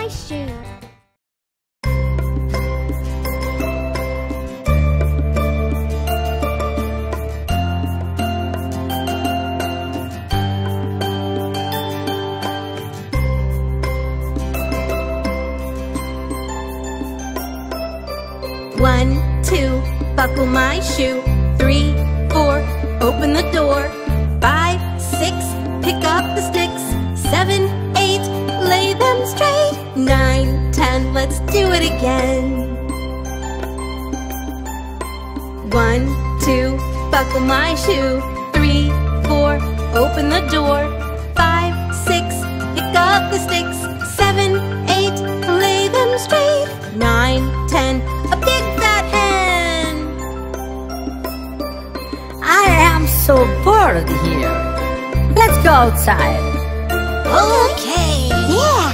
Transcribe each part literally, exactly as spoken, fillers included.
shoe. One, two, buckle my shoe. Three, four, open the door. Five, six, pick up the sticks. Seven, eight, lay them straight. Nine, ten, let's do it again. One, two, buckle my shoe. Three, four, open the door. Five, six, pick up the sticks. Seven, eight, lay them straight. Nine, ten, a big fat hen. I am so bored here. Let's go outside. Okay. Yeah.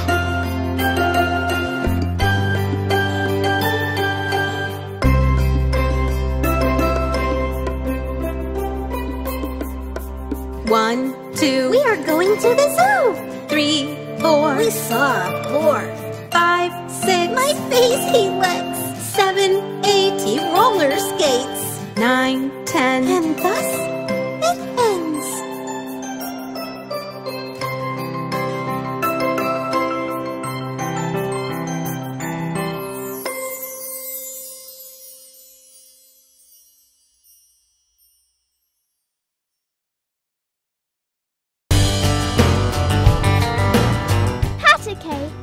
One, two, We are going to the zoo. three, four, We saw a boar. five, six, My face he licks. seven, eight, He roller skates. nine, ten, And thus it ends. Hatake.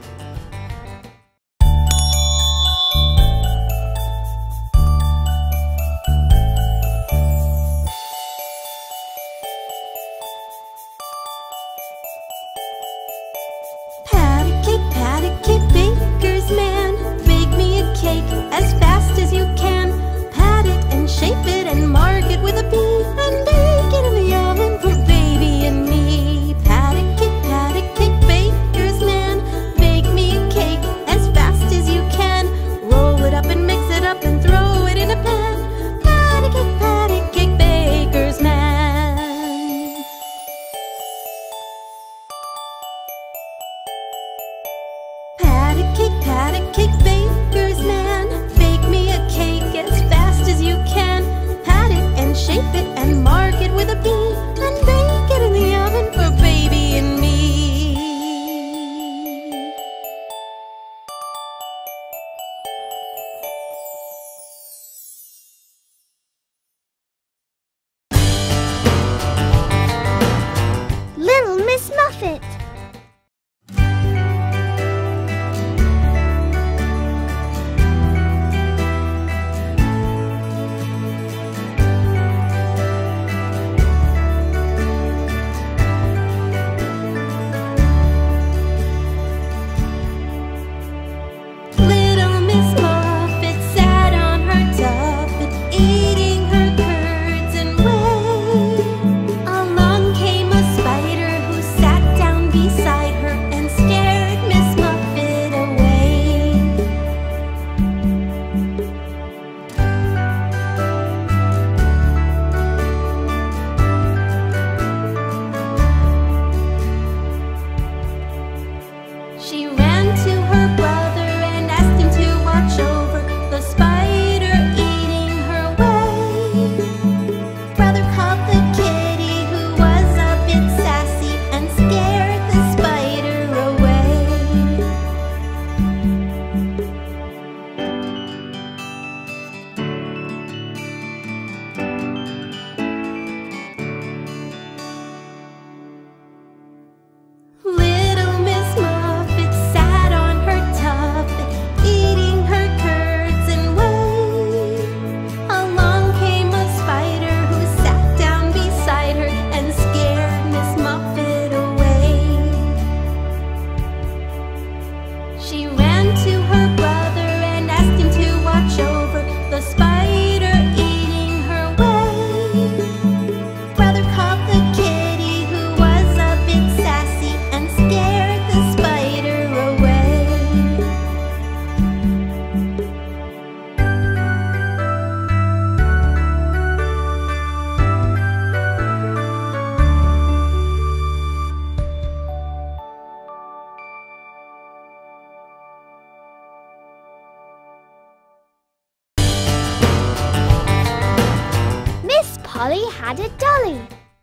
had a dolly.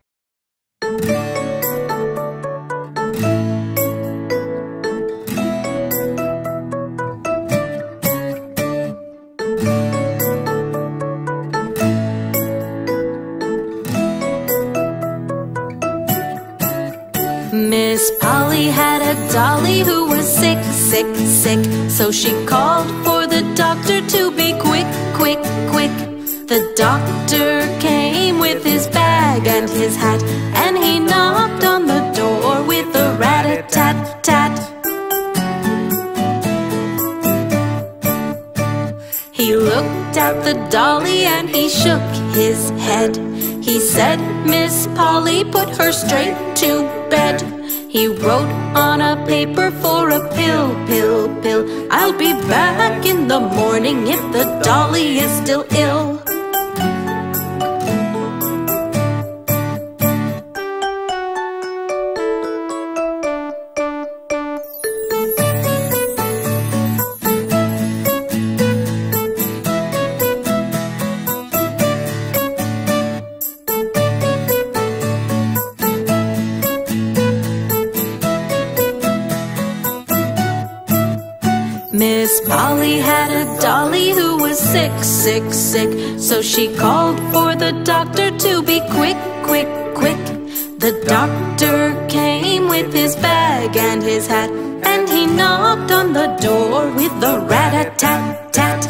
Miss Polly had a dolly who was sick, sick, sick. So she called for the doctor to be quick, quick, quick. The doctor came with his bag and his hat, and he knocked on the door with a rat-a-tat-tat. He looked at the dolly and he shook his head. He said, Miss Polly, put her straight to bed. He wrote on a paper for a pill, pill, pill. I'll be back in the morning if the dolly is still ill. Miss Polly had a dolly who was sick, sick, sick. So she called for the doctor to be quick, quick, quick. The doctor came with his bag and his hat, and he knocked on the door with the rat-a-tat-tat.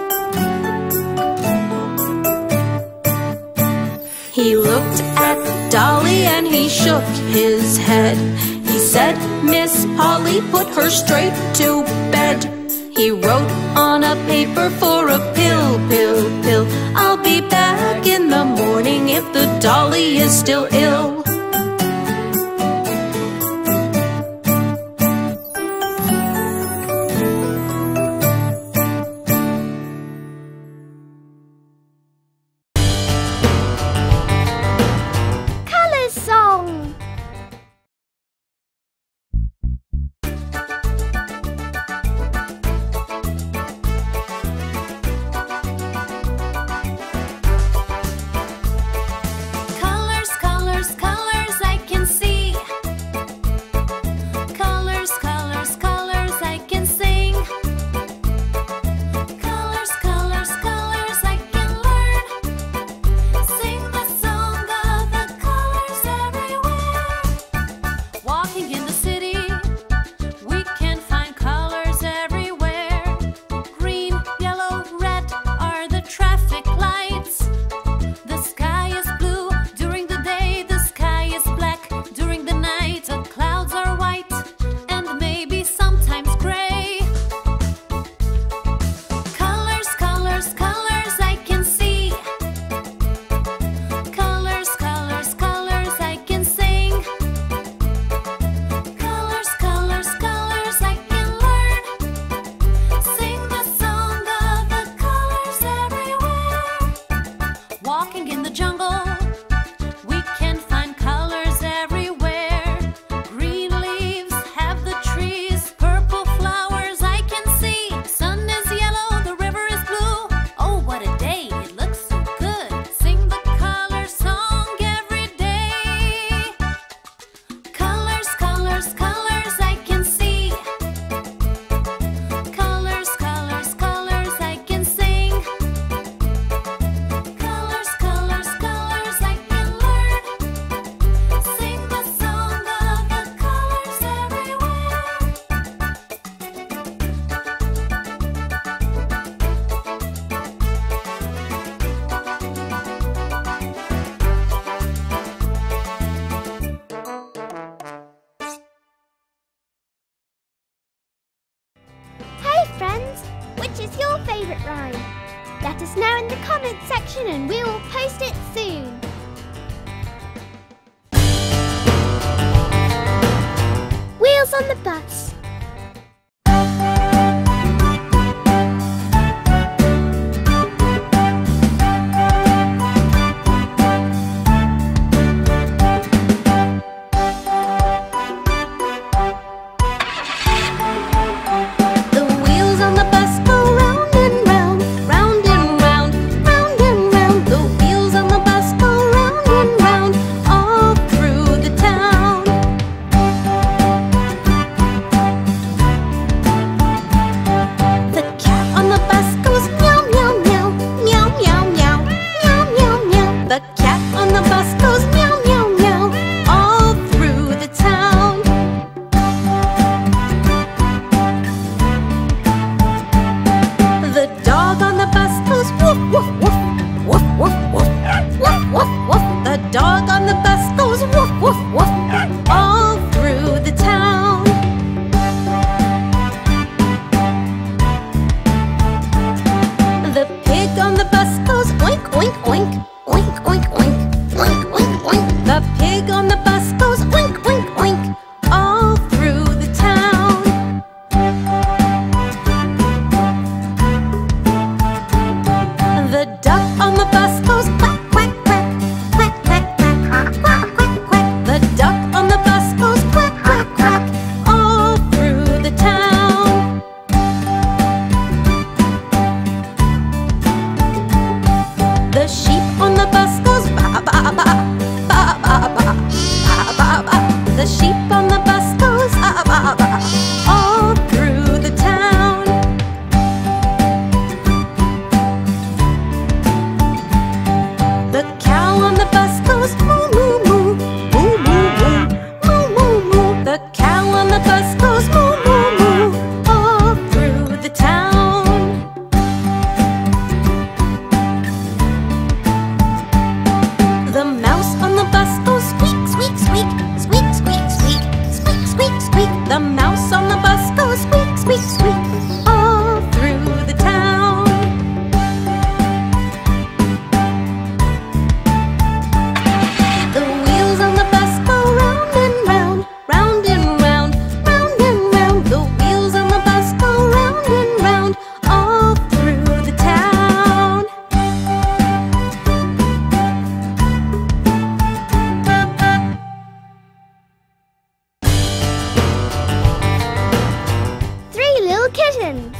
He looked at Dolly and he shook his head. He said, Miss Polly, put her straight to bed. He wrote on a paper for a pill, pill, pill. I'll be back in the morning if the dolly is still ill. Colours song. Colors, colors, colors I can see. Colors, colors, colors I can sing. Colors, colors, colors I can learn. Sing the song of the colors everywhere. Walking in the city, we can find colors everywhere. Green, yellow, red are the traffic lights. The sky is blue during the day, the sky is black during the night. The clouds are white and maybe sometimes gray. Colors, colors, colors I can see. Colors, colors, colors I can sing. Colors, colors, colors I can learn. Sing the song of the colors everywhere. Walking in the jungle, we can find colors everywhere. Green leaves have the trees, purple flowers I can see. Sun is yellow, the river is blue. Oh, what a day, it looks so good. Sing the color song every day. Colors, colors, colors I can see. Colors, colors, colors I can sing. Colors, colors, colors I can learn. Sing the song of the colors everywhere. Hey friends, which is your favourite rhyme? Let us know in the comments section and we will post it soon. Wheels on the bus. The wheels on the bus go round and round, round and round, round and round. The wheels on the bus go on the bus goes up, up, up, all through the town. The cow on the bus goes moo, moo, moo, moo, moo, moo, moo, moo, moo. The cow on the bus goes moo, moo, moo, all through the town. The mouse on the bus goes squeak, squeak, squeak, squeak, squeak, squeak, squeak, squeak, squeak. The mouse on the bus goes squeak, squeak, squeak, all through the town. The wheels on the bus go round and round, round and round, round and round. The wheels on the bus go round and round, all through the town. Three little kittens.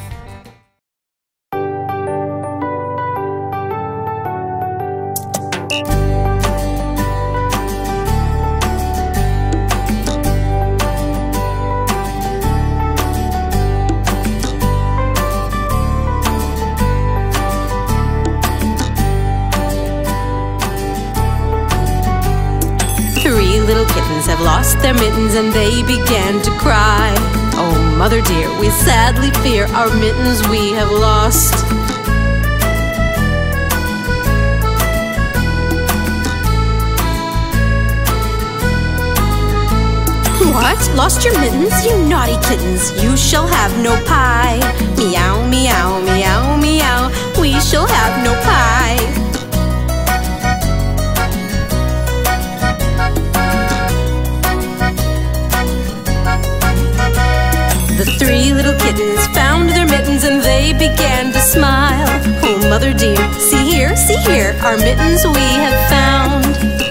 Three little kittens have lost their mittens and they began to cry. Oh, mother dear, we sadly fear our mittens we have lost. What? Lost your mittens? You naughty kittens, you shall have no pie. Meow, meow, meow, meow, we shall have no pie. The three little kittens found their mittens and they began to smile. Oh, mother dear, see here, see here, our mittens we have found.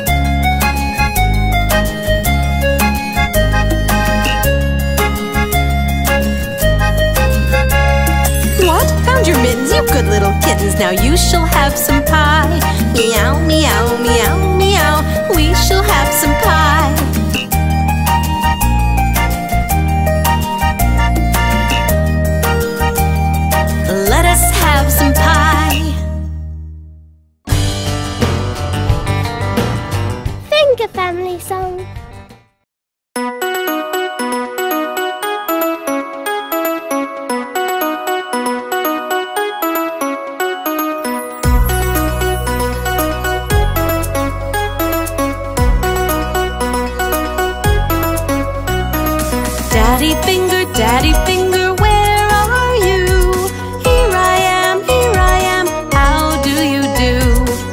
What? Found your mittens, you good little kittens, now you shall have some pie. Meow, meow, meow, meow, we shall have some pie. Let us have some pie. Finger family song. Daddy finger, daddy finger, where are you? Here I am, here I am, how do you do?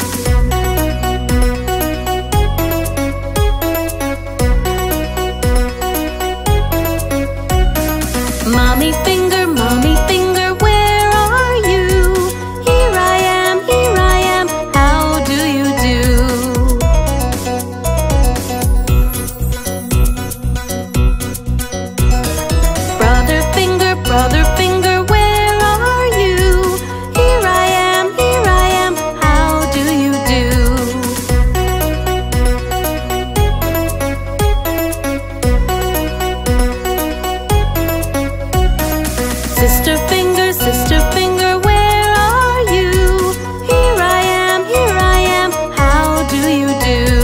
Mommy finger, mommy finger, where are you? Here I am, here I am, how do you do? Brother finger, brother finger, where are you? Here I am, here I am, how do you do? Sister finger, sister finger, where are you? Here I am, here I am, how do you do?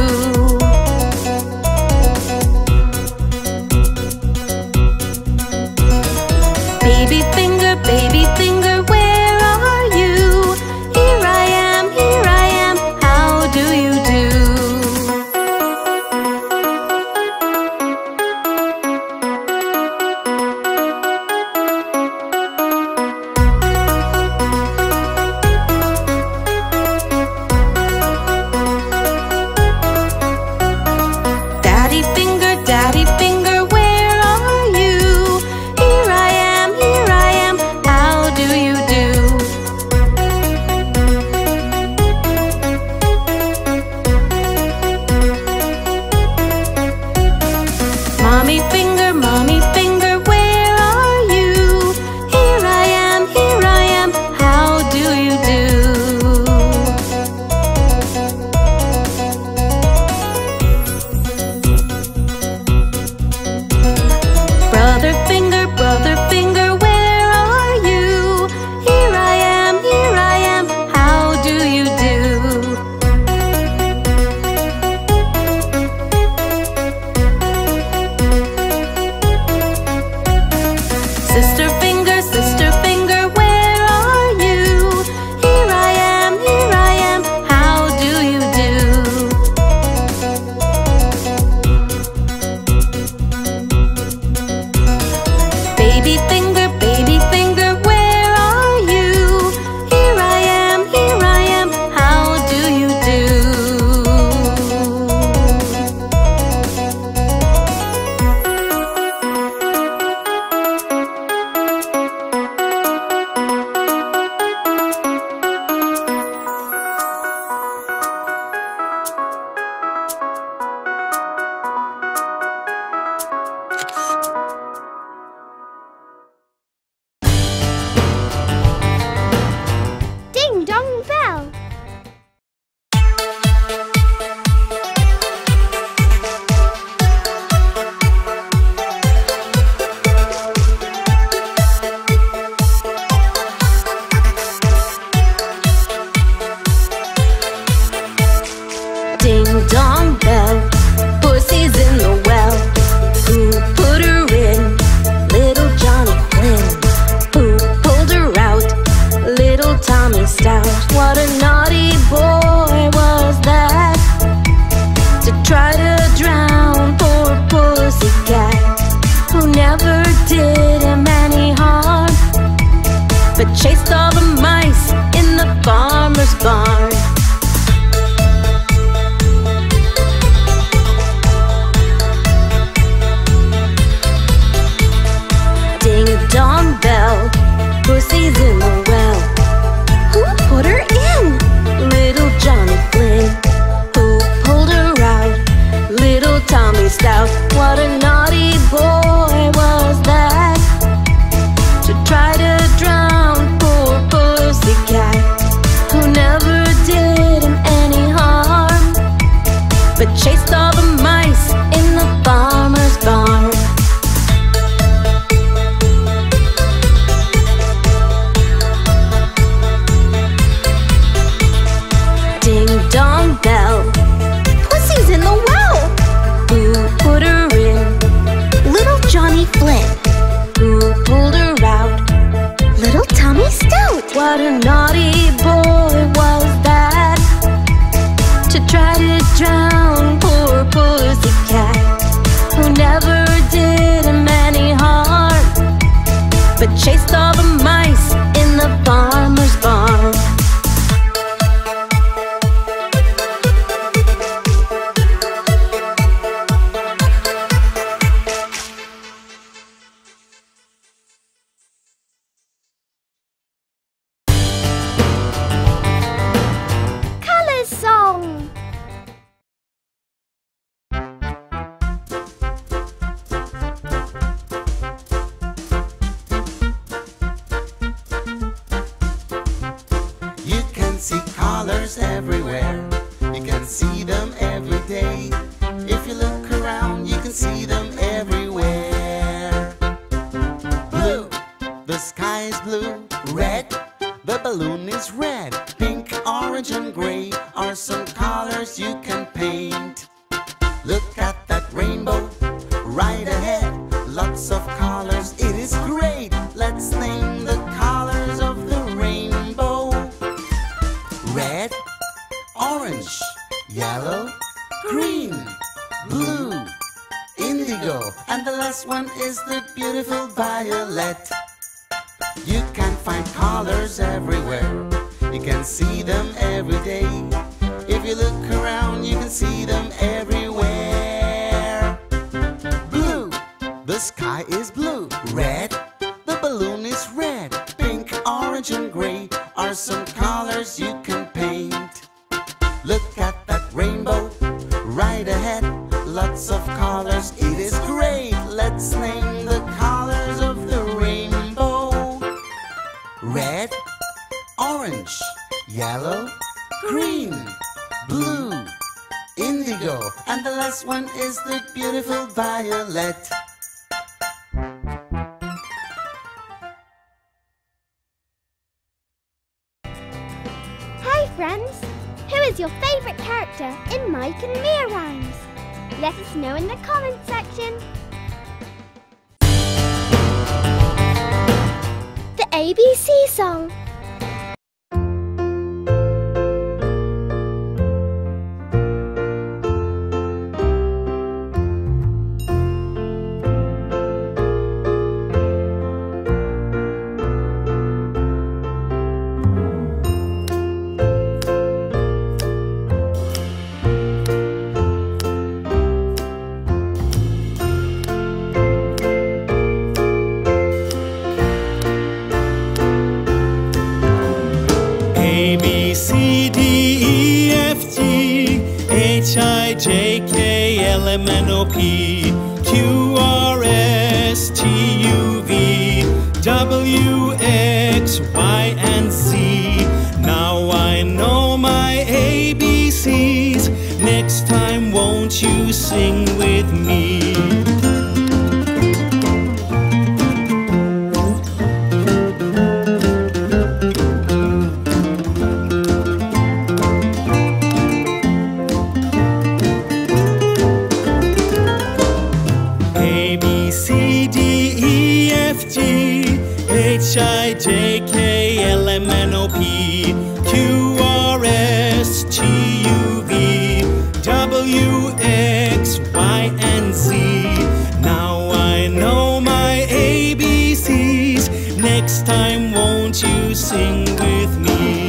Baby finger, baby finger, where are you? Here I am, here I am, how do you do? Daddy finger, daddy finger, where are you? Here I am, here I am, how do you do? Mommy finger, mommy finger, where are you? Here I am, here I am, how do you do? Baby finger, baby finger, where are you? Here I am, here I am, how do you do? Ding dong bell. Ding dong bell, Pussy's in the well. Who put her in? Little Johnny Flynn. Who pulled her out? Little Tommy Stout. What a naughty boy was that, to try to drown poor Pussycat, who never did him any harm, but chased all the mice in the farmer's barn. Ding dong bell, Pussy's in the well. Who put her in? Little Johnny Flynn. Who pulled her out? Little Tommy Stout. What a naughty boy was that, to try to drown poor Pussycat, who never did him any harm, but chased all the mice in the farmer's barn. Ding dong bell, Pussy's in the well. Who put her in? Little Johnny Flynn. Who pulled her out? Little Tommy Stout. What a naughty boy was that, to try to drown poor Pussycat, who never did him any harm, but chased all the mice in the farmer's barn. Colours song. You can see colors everywhere. You can see them every day. If you look around, you can see them everywhere. Blue, the sky is blue. Red, the balloon is red. Pink, orange, and gray are some colors you can paint. Look at that rainbow right ahead. Lots of colors, it is great. Let's name the colors of the rainbow. Red, orange, yellow, green, blue, indigo, and the last one is the beautiful violet. You can find colors everywhere. You can see them every day. If you look around, you can see them everywhere. Blue, the sky is blue. Red, the balloon is red. Pink, orange, and gray are some colors you can paint. Look at that rainbow right ahead. Lots of colors, it is great. Let's name the colors of the rainbow. Red, orange, yellow, green, blue, indigo, and the last one is the beautiful violet. Hi friends, who is your favourite character in Mike and Mia rhymes? Let us know in the comments section. The A B C song. L, M, N, O, P, Q, R, S, T, U, V, W, X, Y, and Z. Now I know my A B Cs. Next time won't you sing with me? A, B, C, D, E, F, G, H, I, J, K, L, M, N, O, P, Q, R, S, T, U, V, W, X, Y, and Z. Now I know my A B Cs. Next time won't you sing with me?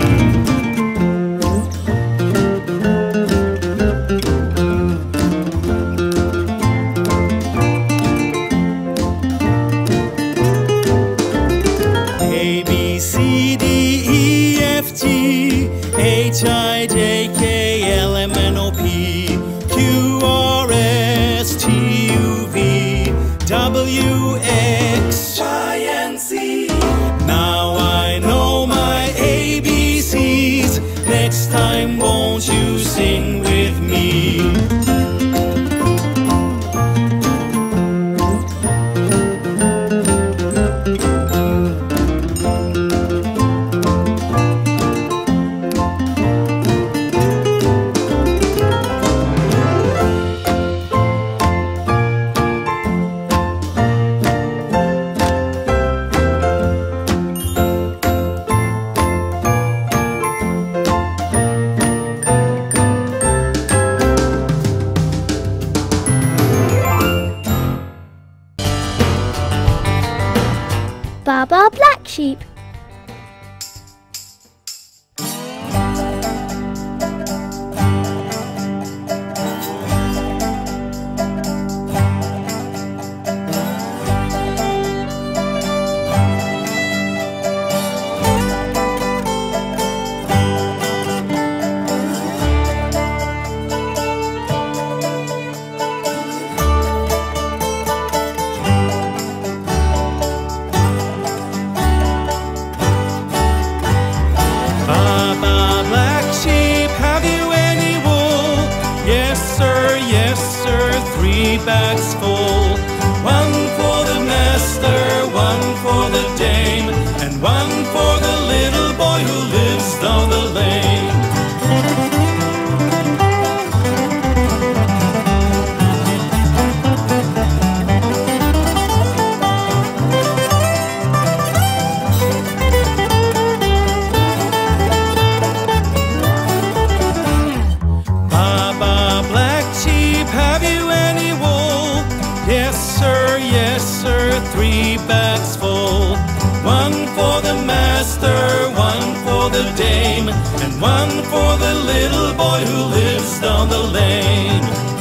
A, B, C, D, E, F, G, H, I, J, K, L, M, N, O, P, Q, R, S, T, U, V, W, X, Y, and Z. Now I know my A B Cs. Next time won't you sing with me? Baba Black Sheep. Baba Black Sheep, have you any wool? Yes sir, yes sir, three bags full. One for the master, one for the dame, and one for the little boy who lives down the lane. Baba Black Sheep, have you any wool? Yes sir, yes sir, three bags full. One for the master, one for the dame, and one for the little boy who lives down the lane.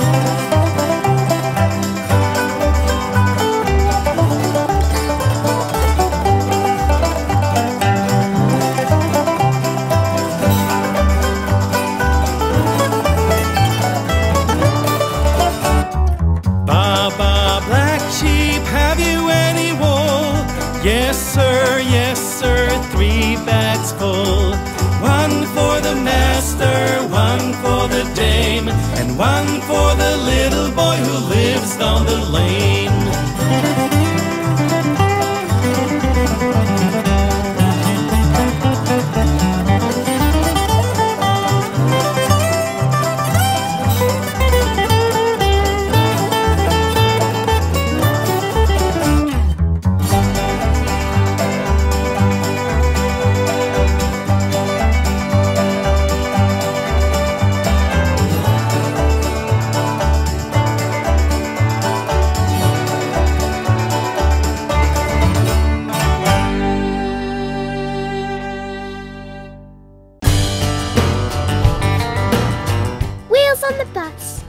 Baba Black Sheep, have you any wool? Yes sir, yes sir, three bags full. One for the master, one for the dame, and one for the little boy who lives down the lane. On the bus.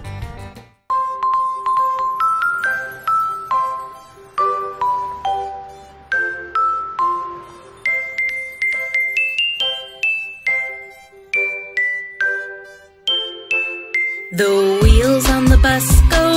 The wheels on the bus go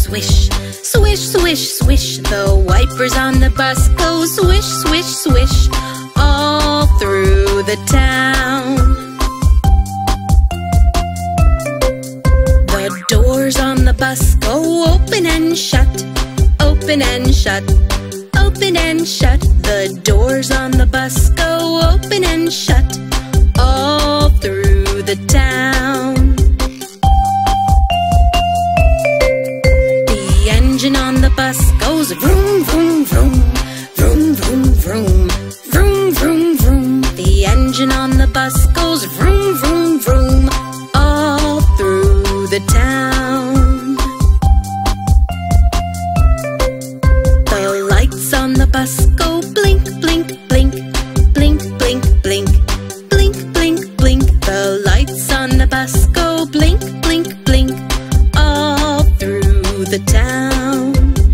Swish, swish, swish, swish. The wipers on the bus go swish, swish, swish, all through the town. The doors on the bus go open and shut, open and shut, open and shut. The doors on the bus go open and shut, all through the town. The engine on the bus goes vroom, vroom, vroom, vroom, vroom, vroom, vroom, vroom, vroom. The engine on the bus goes vroom, vroom, vroom, all through the town. The lights on the bus go blink, blink, blink, blink, blink, blink, blink, blink, blink. The lights on the bus go blink, blink, blink, all through the town.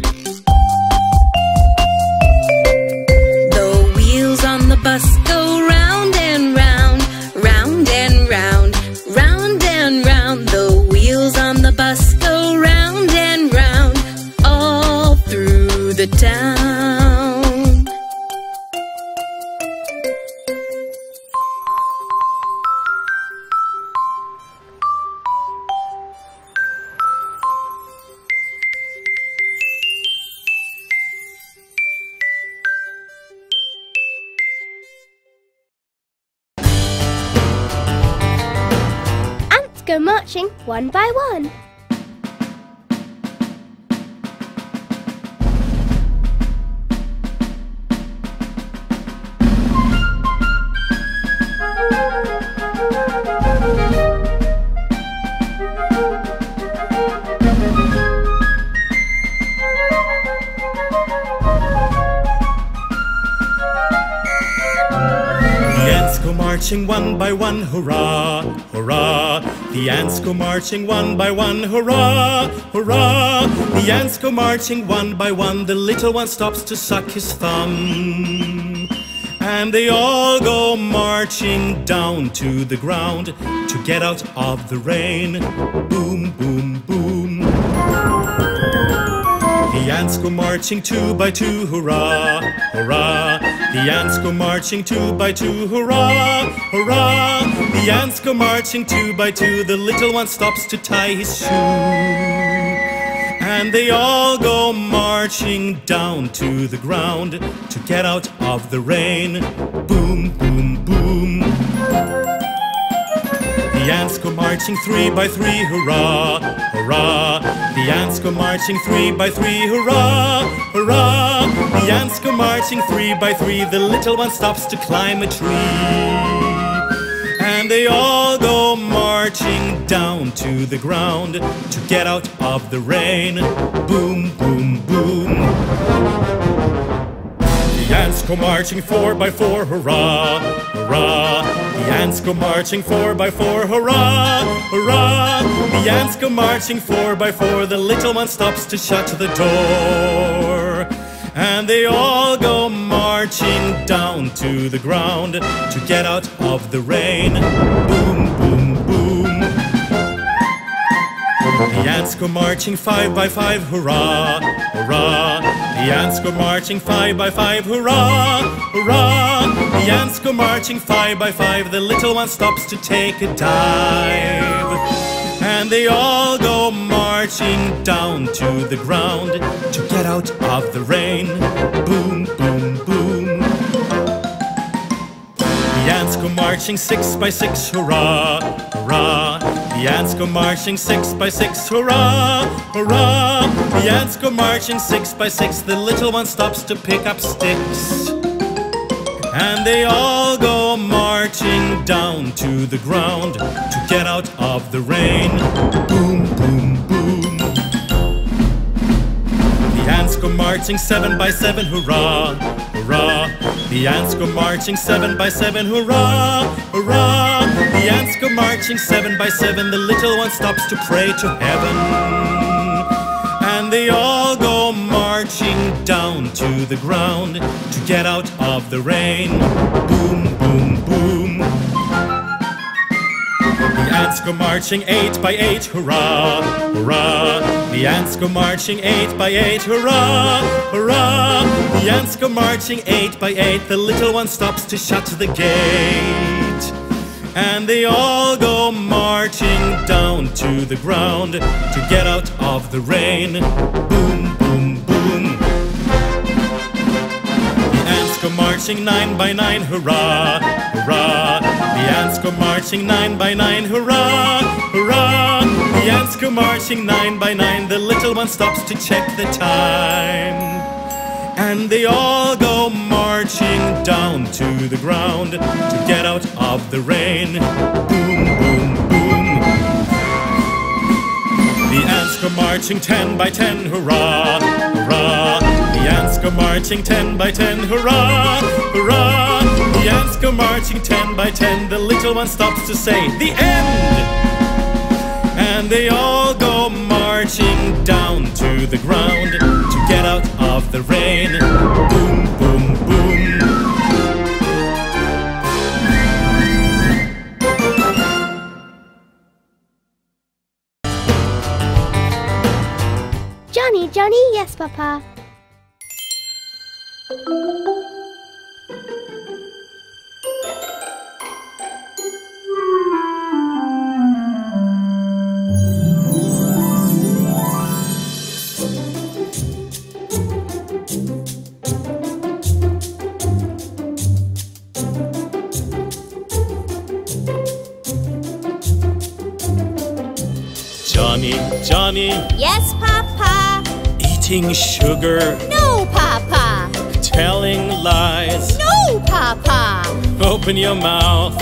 The wheels on the bus go round and round, round and round, round and round. The wheels on the bus go round and round, all through the town. Ants go marching one by one. Marching one by one, hurrah, hurrah. The ants go marching one by one, hurrah, hurrah. The ants go marching one by one. The little one stops to suck his thumb. And they all go marching down to the ground to get out of the rain. Boom, boom, boom. The ants go marching two by two, hurrah, hurrah. The ants go marching two by two, hurrah, hurrah. The ants go marching two by two. The little one stops to tie his shoe. And they all go marching down to the ground to get out of the rain. Boom, boom, boom. The ants go marching three by three, hurrah, hurrah. The ants go marching three by three, hurrah, hurrah. The ants go marching three by three. The little one stops to climb a tree. And they all go marching down to the ground to get out of the rain. Boom, boom, boom. The ants go marching four by four, hurrah, hurrah. The ants go marching four by four, hurrah, hurrah. The ants go marching four by four. The little one stops to shut the door. And they all go marching down to the ground to get out of the rain. Boom, boom, boom. The ants go marching five by five, hurrah, hurrah. The ants go marching five by five, hurrah, hurrah. The ants go marching five by five. The little one stops to take a dive. And they all go marching down to the ground to get out of the rain. Boom, boom, boom. The ants go marching six by six, hurrah, hurrah. The ants go marching six by six, hurrah, hurrah. The ants go marching six by six. The little one stops to pick up sticks. And they all go marching down to the ground to get out of the rain. Boom, boom, boom. The ants go marching seven by seven, hurrah, hurrah. The ants go marching seven by seven, hurrah, hurrah. The ants go marching seven by seven. The little one stops to pray to heaven. And they all go marching down to the ground to get out of the rain. Boom, boom, boom. The ants go marching eight by eight, hurrah, hurrah. The ants go marching eight by eight, hurrah, hurrah. The ants go marching eight by eight. The little one stops to shut the gate. And they all go marching down to the ground to get out of the rain. Boom, boom, boom. The ants go marching nine by nine, hurrah, hurrah. The ants go marching nine by nine, hurrah, hurrah. The ants go marching nine by nine. The little one stops to check the time. And they all go marching down to the ground to get out of the rain. Boom, boom, boom. The ants go marching ten by ten, hurrah, hurrah. The ants go marching ten by ten, hurrah, hurrah. The ants go marching ten by ten. The little one stops to say, the end! And they all go marching down to the ground to get out of the rain. Boom, boom, boom. Johnny, Johnny, yes, Papa. Johnny, Johnny, Yes, Papa. eating sugar, No, Papa. telling lies. No, Papa. Open your mouth.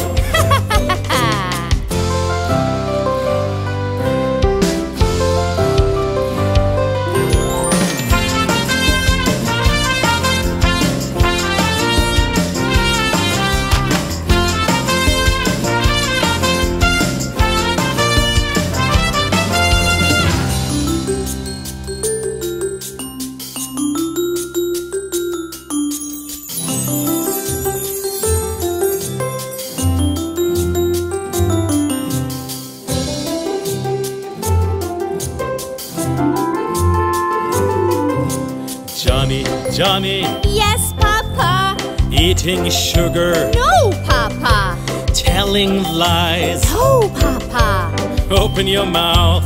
Johnny, Johnny, Yes, Papa. eating sugar, No, Papa. telling lies. No, Papa. Open your mouth.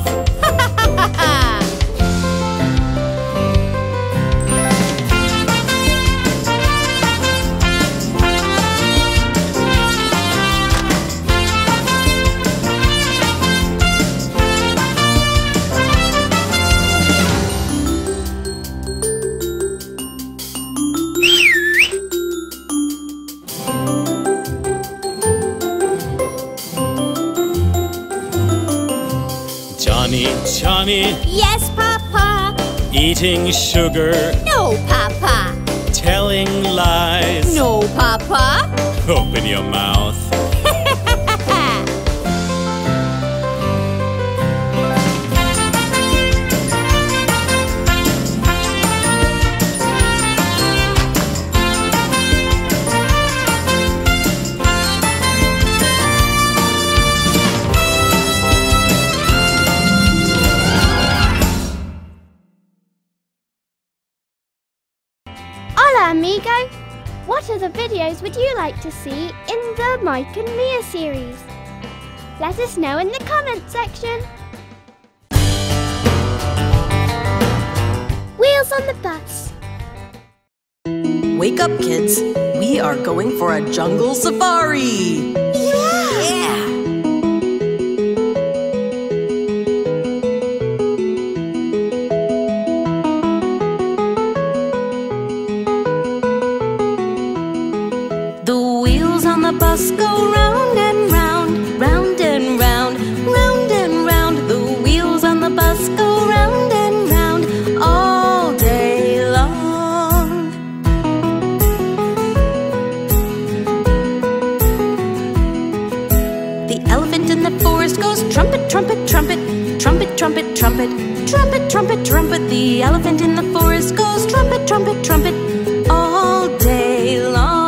Johnny, Johnny, Yes, Papa. eating sugar, No, Papa. telling lies. No, Papa. Open your mouth. Hola, amigo. What other videos would you like to see in the Mike and Mia series? Let us know in the comment section. Wheels on the bus. Wake up, kids. We are going for a jungle safari. Yeah! The wheels on the bus go round and round, round and round, round and round. The wheels on the bus go round and round all day long. The elephant in the forest goes trumpet, trumpet, trumpet, trumpet, trumpet, trumpet, trumpet, trumpet, trumpet. The elephant in the forest goes trumpet, trumpet, trumpet all day long.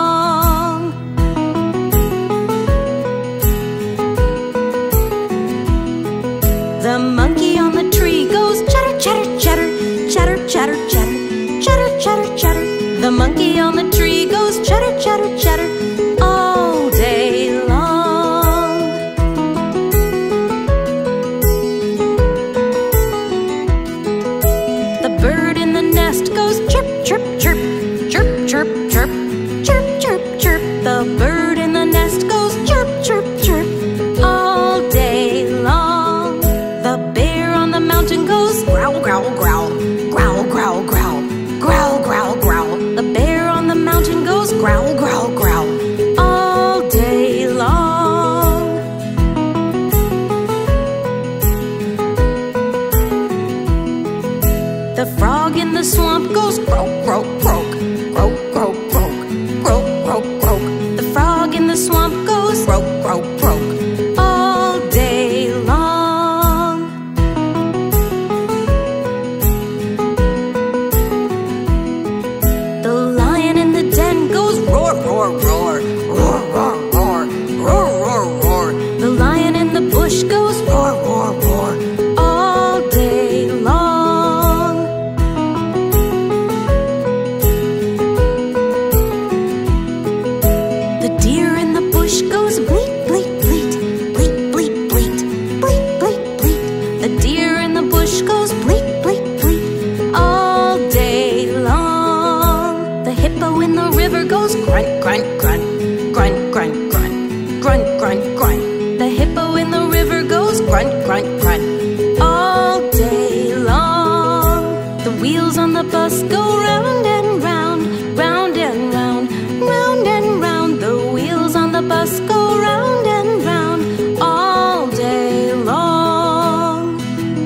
grunt, grunt, grunt. All day long, the wheels on the bus go round and round, round and round, round and round. The wheels on the bus go round and round all day long.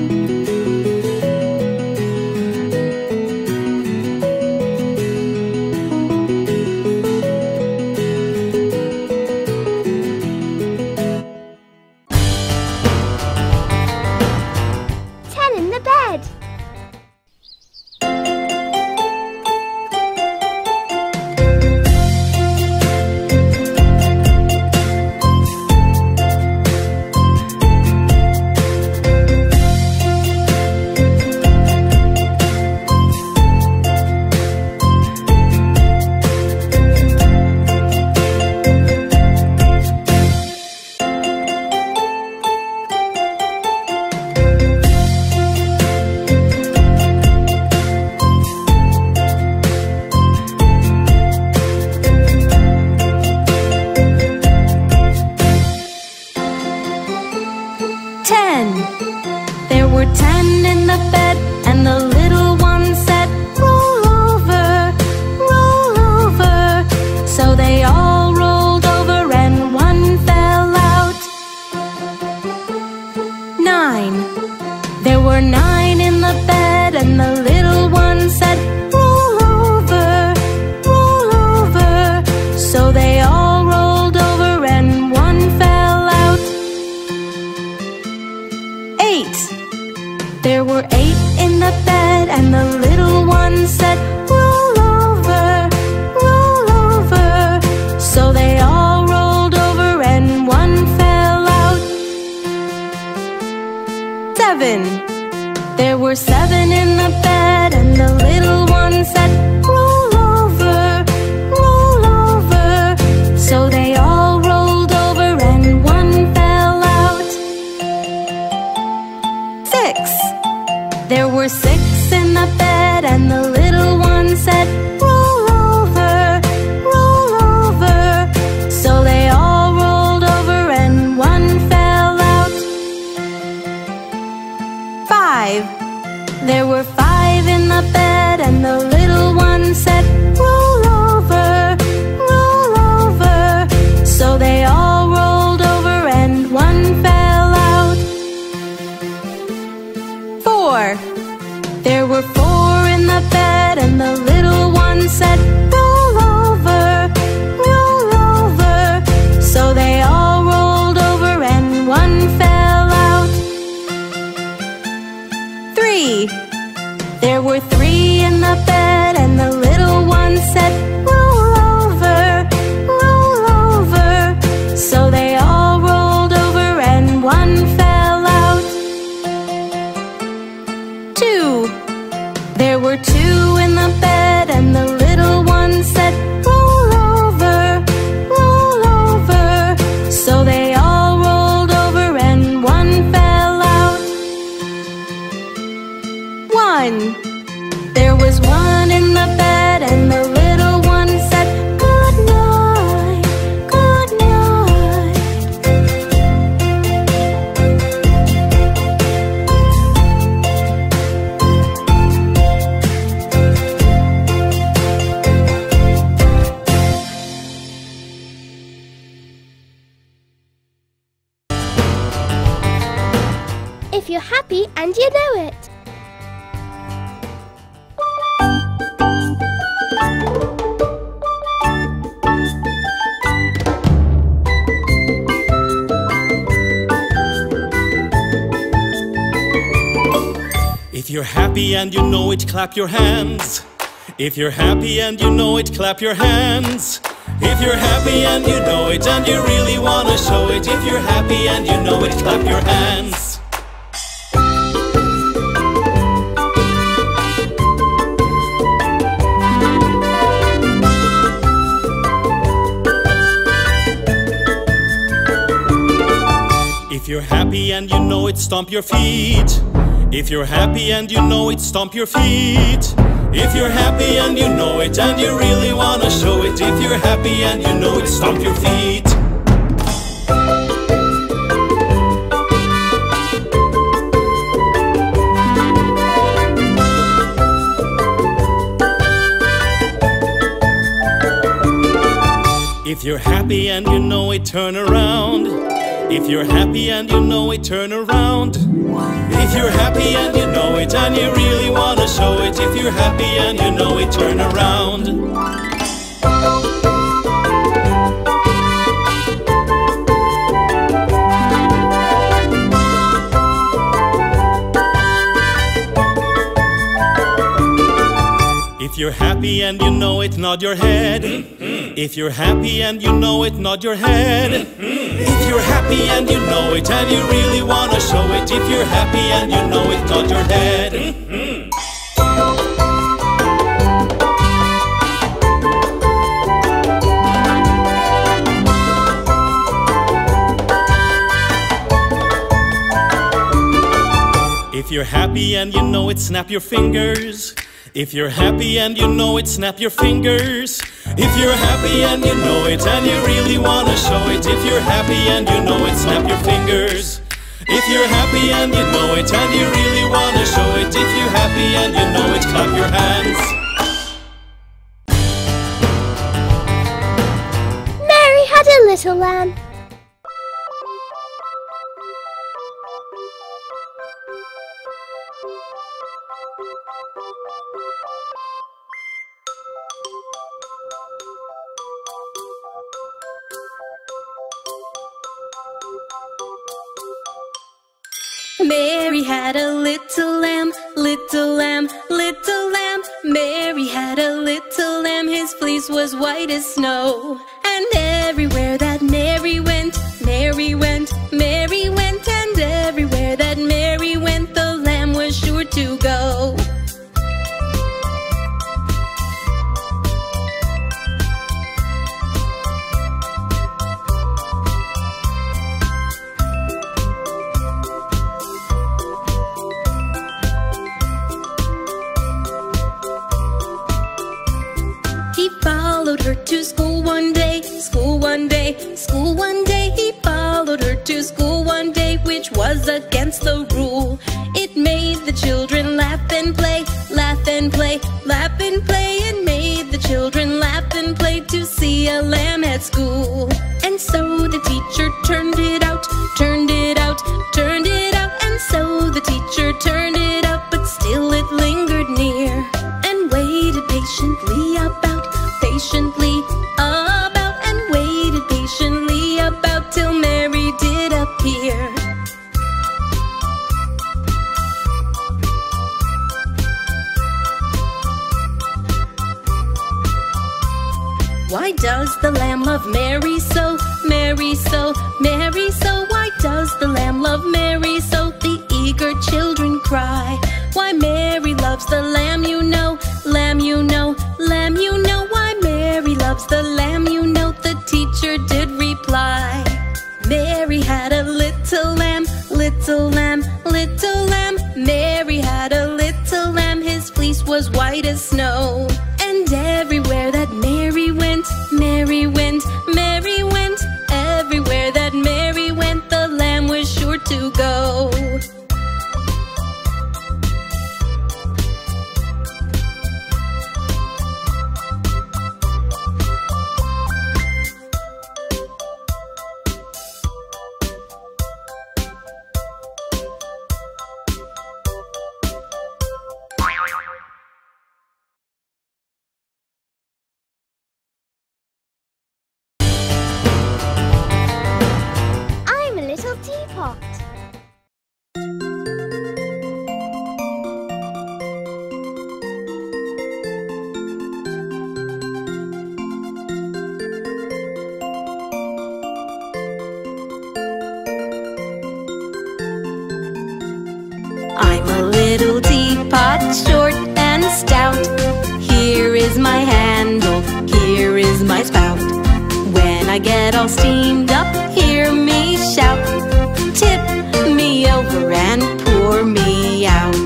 Ten in the bed. Ten. There were ten in the bed, and the little one said, roll over, roll over. So they all rolled over and one fell out. Nine. There were nine in the bed, and the little one said, roll over, roll over. So they all rolled over and one fell out. Eight. There were eight in the bed, and the little one said, roll over, roll over. So they all rolled over and one fell out. Seven. There were seven in the bed, and the little one said, roll over, roll over. So they all rolled over and one fell out. Six. There were six in the bed, and the little one said, roll over, roll over. So they all rolled over and one fell out. Five. There were five in the bed, and the little one said, roll over, roll over. So they all rolled over and one fell out. Four. There were four in the bed, and the little one said, roll over, roll over. So they all rolled over and one fell out. Three. There were three in the bed, and the little one said, roll over, roll over. So they all rolled over and one fell out. Two. There were two in the bed, and the little one said, roll over, roll over. So they all rolled over and one fell out. One. There was one in the bed, and the little one said, good night, good night. If you're happy and you know it. If you're happy and you know it, clap your hands. If you're happy and you know it, clap your hands. If you're happy and you know it and you really want to show it, if you're happy and you know it, clap your hands. If you're happy and you know it, stomp your feet. If you're happy and you know it, stomp your feet. If you're happy and you know it and you really wanna show it, if you're happy and you know it, stomp your feet. If you're happy and you know it, turn around. If you're happy and you know it, turn around. If you're happy and you know it and you really wanna show it, if you're happy and you know it, turn around. If you're happy and you know it, nod your head. If you're happy and you know it, nod your head. If you're happy and you know it and you really wanna show it, if you're happy and you know it, nod your head. If you're happy and you know it, snap your fingers. If you're happy and you know it, snap your fingers. If you're happy and you know it and you really wanna show it, if you're happy and you know it, snap your fingers. If you're happy and you know it and you really wanna show it, if you're happy and you know it, clap your hands. Mary had a little lamb. Mary had a little lamb, little lamb, little lamb. Mary had a little lamb, his fleece was white as snow. And everywhere that Mary went, Mary went, Mary went. And everywhere that Mary went, the lamb was sure to go. Her to school one day, school one day, school one day. He followed her to school one day, which was against the rule. It made the children laugh and play, laugh and play, laugh and play. It made the children laugh and play to see a lamb at school. And so the teacher turned it out, turned it out, turned it out. And so the teacher turned it out, but still it lingered near and waited patiently about, patiently about, and waited patiently about till Mary did appear. Why does the lamb love Mary so, Mary so, Mary so? Why does the lamb love Mary so? The eager children cry. Why Mary loves the lamb, you know, lamb, you know, lamb, you know. Why Mary loves the lamb, you know, the teacher did reply. Mary had a little lamb, little lamb, little lamb. Mary had a little lamb, his fleece was white as snow. And everywhere that Mary went, Mary went, Mary went. Everywhere that Mary went, the lamb was sure to go. Teapot. I'm a little teapot, short and stout. Here is my handle, here is my spout. When I get all steamed up, hear me shout. Tip me over and pour me out.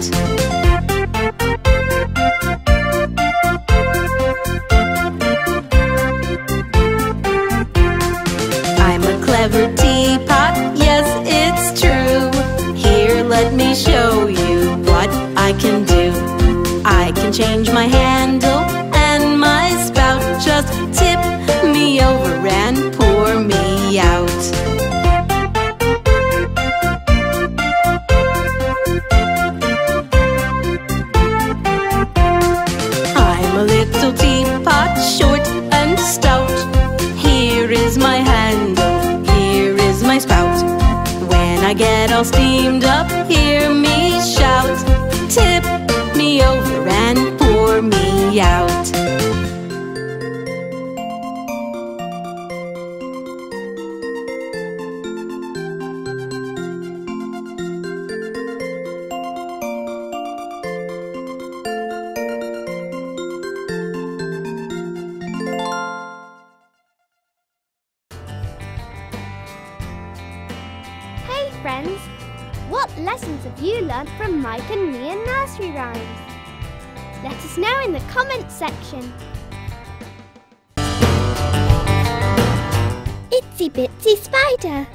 I'm a clever teapot, yes, it's true. Here, let me show you what I can do. I can change my handle and my spout. Just tip me over and I get all steamed up, hear me shout. Tip me over and pour me out. Hey friends, what lessons have you learnt from Mike and Mia nursery rhymes? Let us know in the comments section. Itsy Bitsy Spider.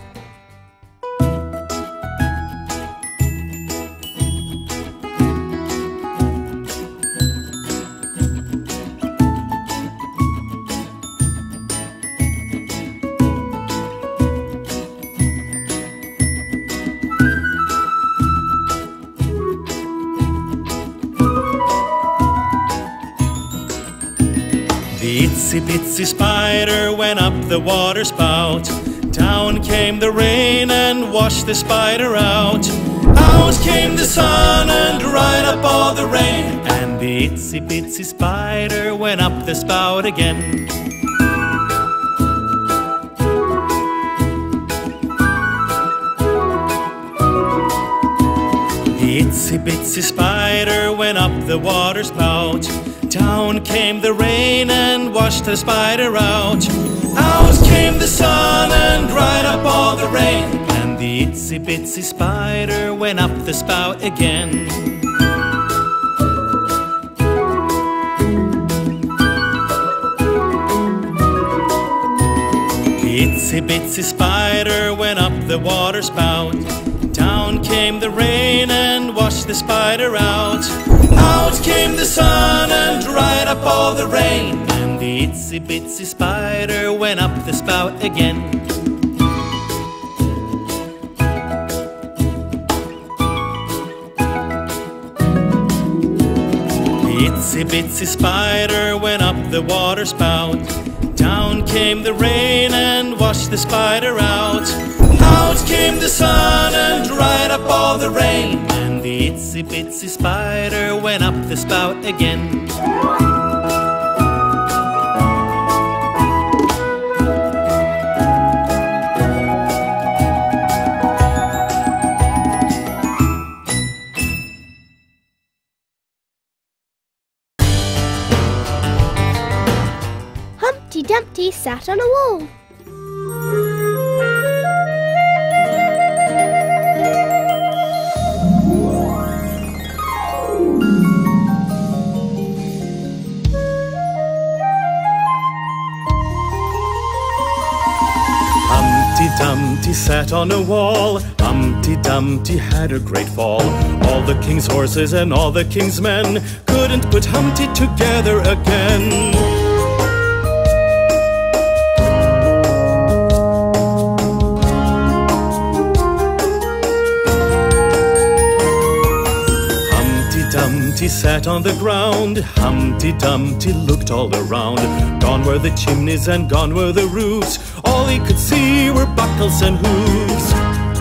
The itsy bitsy spider went up the water spout. Down came the rain and washed the spider out. Out came the sun and dried up all the rain. And the itsy bitsy spider went up the spout again. The itsy bitsy spider went up the water spout. Down came the rain and washed the spider out. Out came the sun and dried up all the rain. And the itsy bitsy spider went up the spout again. The itsy bitsy spider went up the water spout. Down came the rain and washed the spider out. Out came the sun and dried up all the rain. And the itsy bitsy spider went up the spout again. The itsy bitsy spider went up the water spout. Down came the rain and washed the spider out. Out came the sun and dried up all the rain. And the itsy bitsy spider went up the spout again. Humpty Dumpty sat on a wall. Humpty Dumpty sat on a wall. Humpty Dumpty had a great fall. All the king's horses and all the king's men couldn't put Humpty together again. Humpty Dumpty sat on the ground. Humpty Dumpty looked all around. Gone were the chimneys and gone were the roofs. All he could see were buckles and hooves.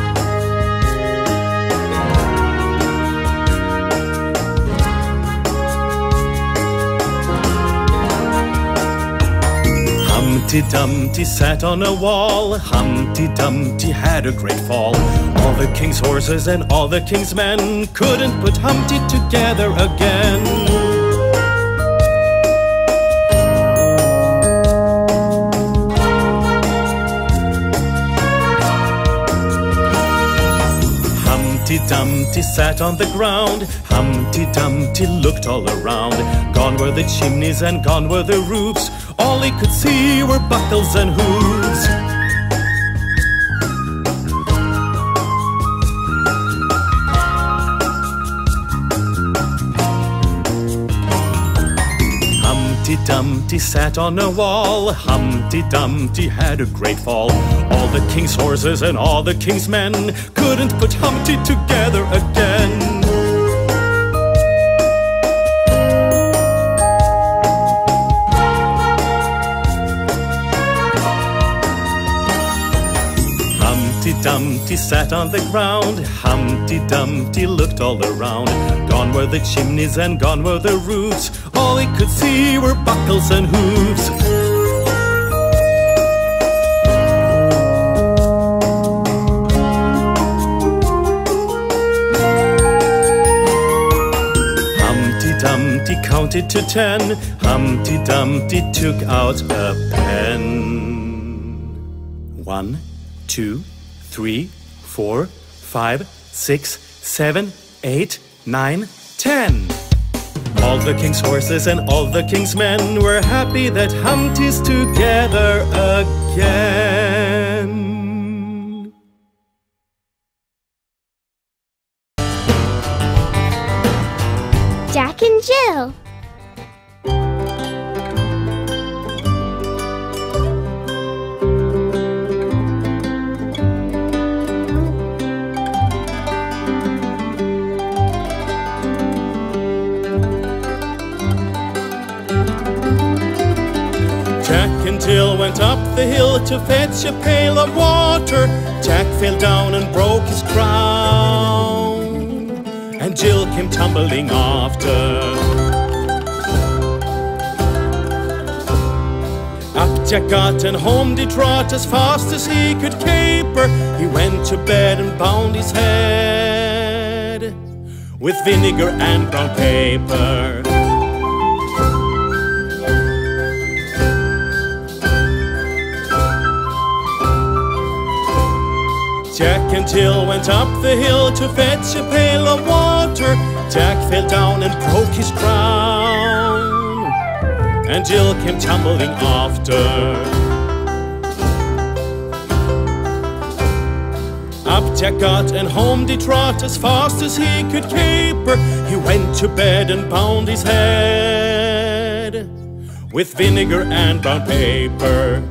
Humpty Dumpty sat on a wall. Humpty Dumpty had a great fall. All the king's horses and all the king's men couldn't put Humpty together again. Humpty Dumpty sat on the ground. Humpty Dumpty looked all around. Gone were the chimneys and gone were the roofs. All he could see were buckles and hooves. Humpty Dumpty sat on a wall. Humpty Dumpty had a great fall. All the king's horses and all the king's men couldn't put Humpty together again. Humpty Dumpty sat on the ground. Humpty Dumpty looked all around. Gone were the chimneys and gone were the roofs. All he could see were buckles and hooves. Humpty Dumpty counted to ten. Humpty Dumpty took out a pen. One, two, three, four, five, six, seven, eight, nine, ten. All the king's horses and all the king's men were happy that Humpty's together again. Jack and Jill. Jill went up the hill to fetch a pail of water. Jack fell down and broke his crown, and Jill came tumbling after. Up Jack got and home did trot as fast as he could caper. He went to bed and bound his head with vinegar and brown paper. Jack and Jill went up the hill to fetch a pail of water. Jack fell down and broke his crown, and Jill came tumbling after. Up Jack got and home did trot as fast as he could caper. He went to bed and bound his head with vinegar and brown paper.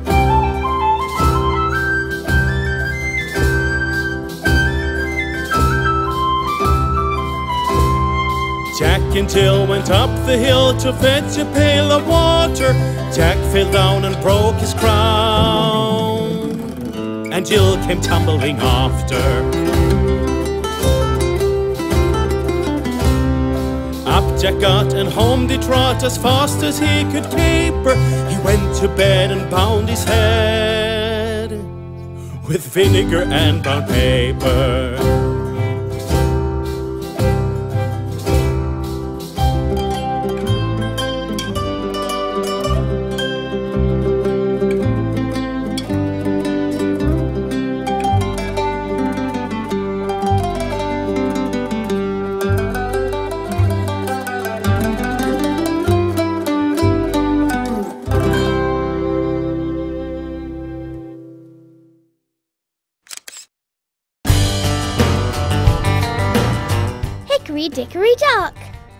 Jack and Jill went up the hill to fetch a pail of water. Jack fell down and broke his crown, and Jill came tumbling after. Up Jack got and home did trot as fast as he could caper. He went to bed and bound his head with vinegar and brown paper. Hickory Dickory Dock.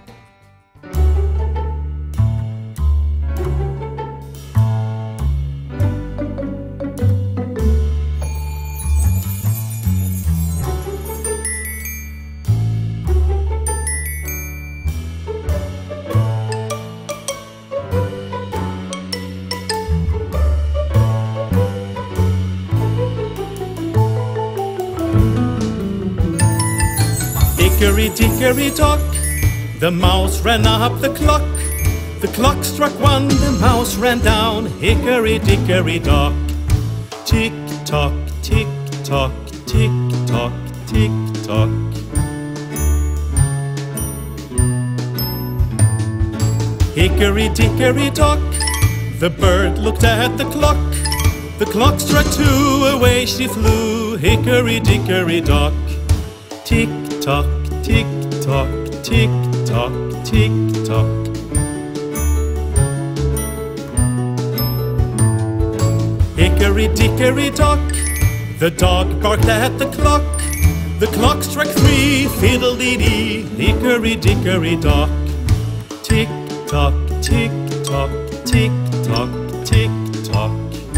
Hickory dickory dock, the mouse ran up the clock. The clock struck one, the mouse ran down. Hickory dickory dock. Tick tock, tick tock, tick tock, tick tock. Hickory dickory dock, the bird looked at the clock. The clock struck two, away she flew. Hickory dickory dock. Tick tock, tick tock, tick tock, tick tock. Hickory dickory dock, the dog barked at the clock. The clock struck three, fiddle-dee-dee. Hickory dickory dock. Tick tock, tick tock, tick tock, tick tock.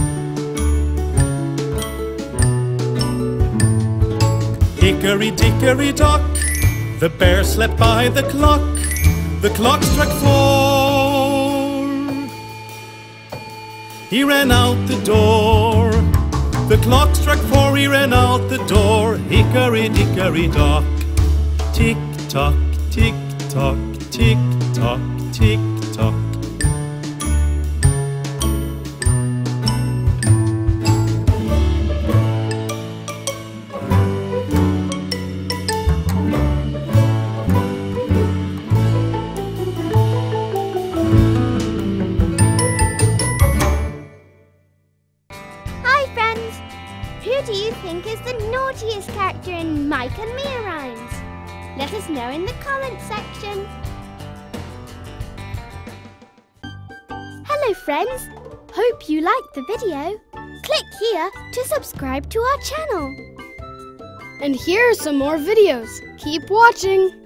Hickory dickory dock, the bear slept by the clock. The clock struck four. He ran out the door. The clock struck four, he ran out the door. Hickory dickory dock. Tick tock, tick tock, tick tock, tick tock. Hi friends! Who do you think is the naughtiest character in Mike and Mia Rhymes? Let us know in the comments section. Hello friends! Hope you liked the video. Click here to subscribe to our channel. And here are some more videos. Keep watching.